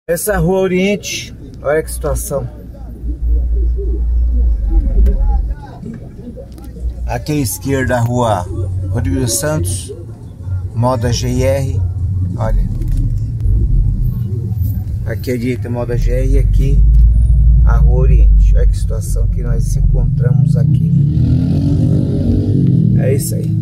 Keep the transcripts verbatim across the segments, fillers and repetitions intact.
Essa Rua Oriente, olha que situação. Aqui à esquerda a Rua Rodrigo dos Santos, Moda G R, olha. Aqui à direita Moda G R e aqui a Rua Oriente. Olha que situação que nós encontramos aqui. É isso aí.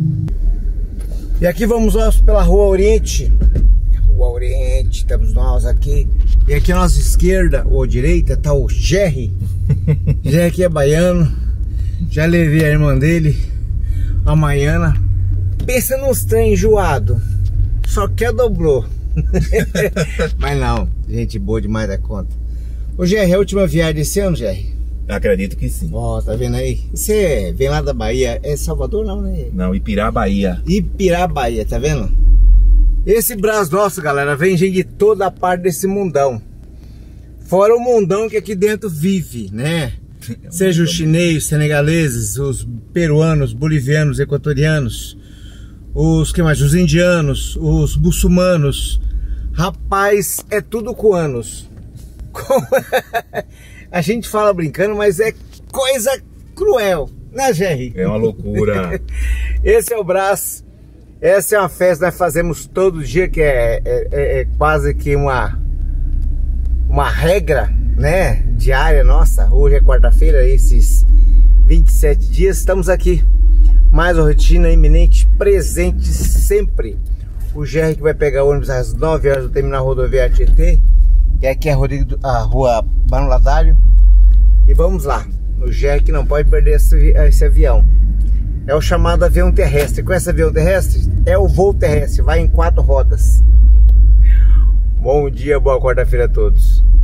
E aqui vamos nós pela Rua Oriente. Rua Oriente, estamos nós aqui. E aqui à nossa esquerda ou direita tá o Jerry. Jerry aqui é baiano. Já levei a irmã dele, a Maiana. Pensa nos trem enjoado. Só quer dobrou. Mas não, gente boa demais da conta. Ô Jerry, é a última viagem desse ano, Jerry? Acredito que sim. Ó, oh, tá vendo aí? Você vem lá da Bahia, é Salvador não, né? Não, Ipirá, Bahia. Ipirá, Bahia, tá vendo? Esse Brás nosso, galera, vem gente de toda a parte desse mundão. Fora o mundão que aqui dentro vive, né? É um Seja os chineses, senegaleses, os peruanos, bolivianos, equatorianos, os que mais? Os indianos, os muçulmanos. Rapaz, é tudo cuanos. A gente fala brincando, mas é coisa cruel, né, Jerry? É uma loucura. Esse é o Brás. Essa é uma festa que nós fazemos todo dia, que é, é, é, é quase que uma, uma regra, né, diária nossa. Hoje é quarta-feira, esses vinte e sete dias, estamos aqui. Mais uma rotina iminente, presente sempre. O Jerry que vai pegar o ônibus às nove horas do terminal rodoviário Tietê. E aqui é a, Rodrigo, a Rua Barão Ladário. E vamos lá. O Jerry que não pode perder esse, esse avião. É o chamado avião terrestre. Com esse avião terrestre, é o voo terrestre. Vai em quatro rodas. Bom dia, boa quarta-feira a todos.